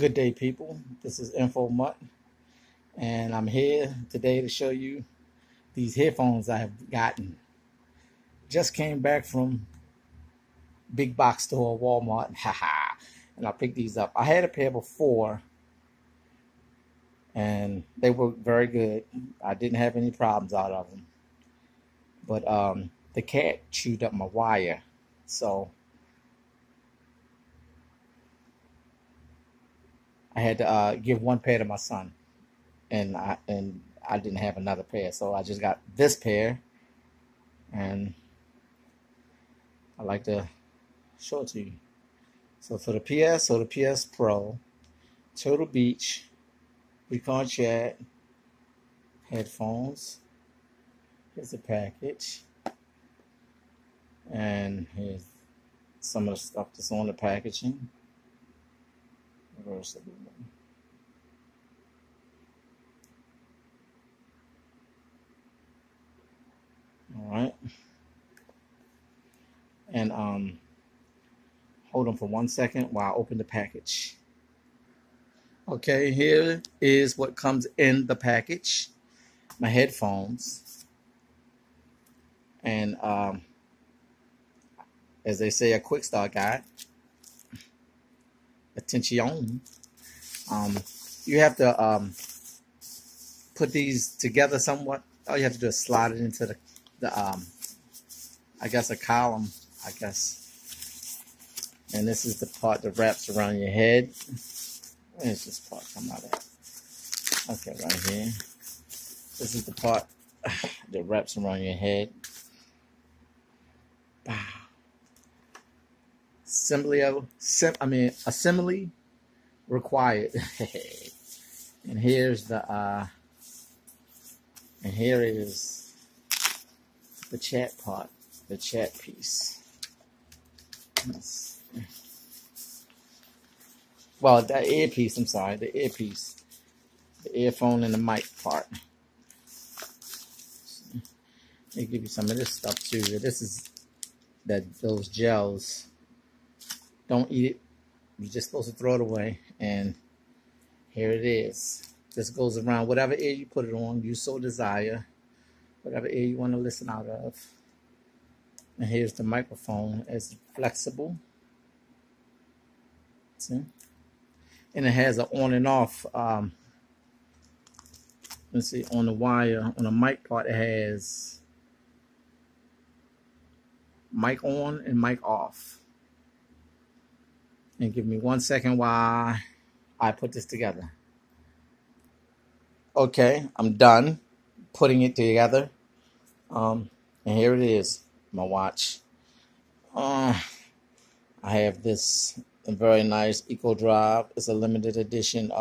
Good day, people. This is Info Mutt, and I'm here today to show you these headphones I have gotten. Just came back from big box store, Walmart, and I picked these up. I had a pair before, and they were very good. I didn't have any problems out of them, but the cat chewed up my wire, so I had to give one pair to my son, and I didn't have another pair, so I just got this pair, and I like to show it to you. So for the PS Pro, Turtle Beach, Recon Chat, headphones. Here's the package, and here's some of the stuff that's on the packaging. Reverse it. All right, and hold on for 1 second while I open the package. Okay, here is what comes in the package: my headphones, and as they say, a quick start guide. Attention. You have to put these together somewhat. All you have to do is slide it into the I guess a column, I guess. And this is the part that wraps around your head. Where's this part come out of? Okay, right here. This is the part that wraps around your head. Assembly required. And here's the and here is the chat part, the chat piece. Well, the earpiece, I'm sorry, the earpiece, the earphone and the mic part. They give you some of this stuff too. This is those gels. Don't eat it. You're just supposed to throw it away. And here it is. This goes around whatever ear you put it on, you so desire. Whatever ear you want to listen out of. And here's the microphone. It's flexible. See? And it has an on and off. Let's see, on the wire, on the mic part, it has mic on and mic off. And give me 1 second while I put this together. Okay, I'm done putting it together. And here it is, my watch. I have this very nice Eco Drive. It's a limited edition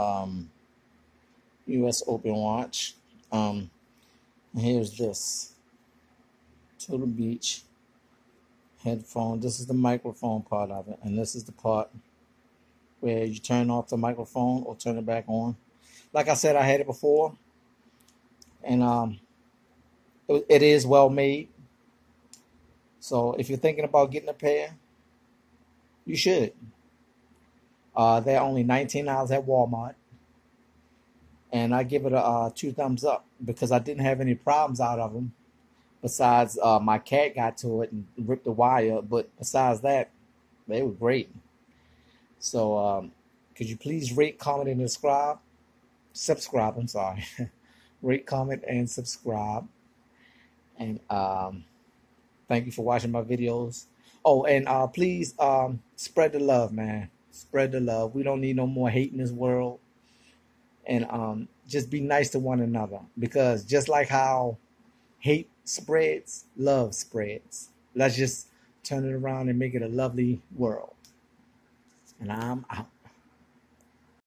US Open watch. And here's this Turtle Beach headphone. This is the microphone part of it, and this is the part where you turn off the microphone or turn it back on. Like I said, I had it before, and it is well made. So if you're thinking about getting a pair, you should. They're only $19 at Walmart, and I give it a 2 thumbs up because I didn't have any problems out of them. Besides, my cat got to it and ripped the wire, but besides that, they were great. So, could you please rate, comment, and subscribe? I'm sorry. Rate, comment, and subscribe. And thank you for watching my videos. Oh, and please spread the love, man. Spread the love. We don't need no more hate in this world. And just be nice to one another, because just like how hate spreads, love spreads. Let's just turn it around and make it a lovely world. And I'm out.